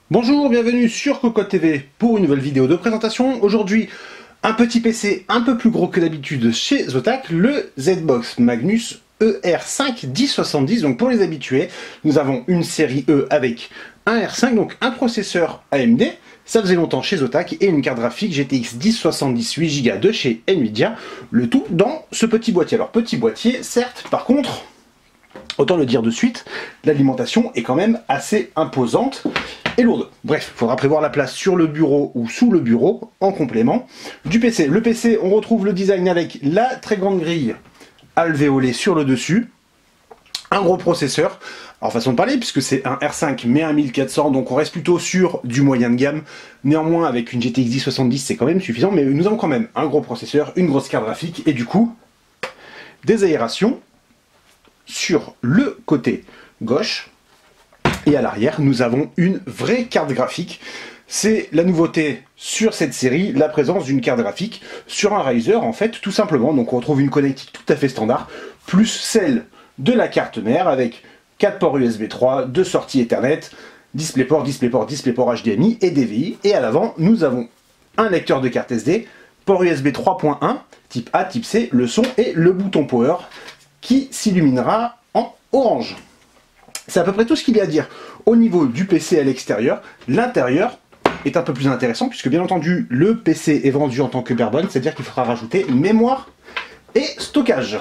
Bonjour, bienvenue sur Cocotte TV pour une nouvelle vidéo de présentation. Aujourd'hui, un petit PC un peu plus gros que d'habitude chez Zotac, le ZBox Magnus ER5 1070. Donc pour les habitués, nous avons une série E avec un R5, donc un processeur AMD, ça faisait longtemps chez Zotac, et une carte graphique GTX 1070 8Go de chez Nvidia, le tout dans ce petit boîtier. Alors petit boîtier, certes, par contre, autant le dire de suite, l'alimentation est quand même assez imposante et lourde. Bref, il faudra prévoir la place sur le bureau ou sous le bureau en complément du PC. Le PC, on retrouve le design avec la très grande grille alvéolée sur le dessus, un gros processeur, alors façon de parler puisque c'est un R5 mais un 1400, donc on reste plutôt sur du moyen de gamme. Néanmoins avec une GTX 1070 c'est quand même suffisant, mais nous avons quand même un gros processeur, une grosse carte graphique et du coup des aérations sur le côté gauche. Et à l'arrière, nous avons une vraie carte graphique. C'est la nouveauté sur cette série, la présence d'une carte graphique sur un Ryzen, en fait, tout simplement. Donc on retrouve une connectique tout à fait standard, plus celle de la carte mère, avec 4 ports USB 3, 2 sorties Ethernet, DisplayPort, DisplayPort, DisplayPort HDMI et DVI. Et à l'avant, nous avons un lecteur de carte SD, port USB 3.1, type A, type C, le son et le bouton Power, qui s'illuminera en orange. C'est à peu près tout ce qu'il y a à dire au niveau du PC à l'extérieur. L'intérieur est un peu plus intéressant puisque bien entendu le PC est vendu en tant que bare bones, c'est-à-dire qu'il faudra rajouter mémoire et stockage.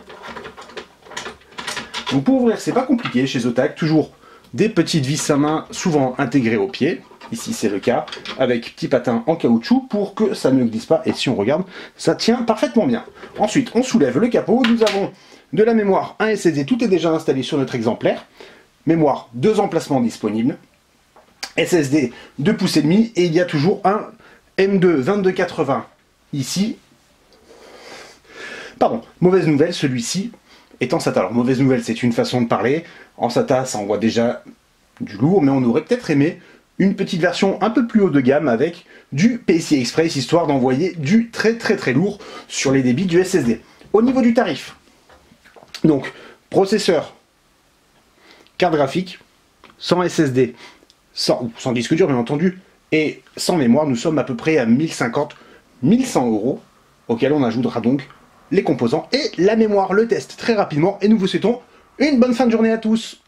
Donc pour ouvrir, c'est pas compliqué chez Zotac, toujours des petites vis à main souvent intégrées au pied. Ici c'est le cas, avec petit patin en caoutchouc pour que ça ne glisse pas, et si on regarde, ça tient parfaitement bien. Ensuite, on soulève le capot, nous avons de la mémoire, un SSD, tout est déjà installé sur notre exemplaire. Mémoire, 2 emplacements disponibles. SSD 2,5 pouces, et il y a toujours un M2 2280 ici. Pardon, mauvaise nouvelle, celui-ci est en SATA. Alors mauvaise nouvelle, c'est une façon de parler. En SATA, ça envoie déjà du lourd, mais on aurait peut-être aimé une petite version un peu plus haut de gamme avec du PCI Express, histoire d'envoyer du très lourd sur les débits du SSD. Au niveau du tarif, donc processeur, carte graphique, sans SSD, sans disque dur bien entendu, et sans mémoire, nous sommes à peu près à 1050-1100 €, auquel on ajoutera donc les composants et la mémoire. Le test très rapidement, et nous vous souhaitons une bonne fin de journée à tous.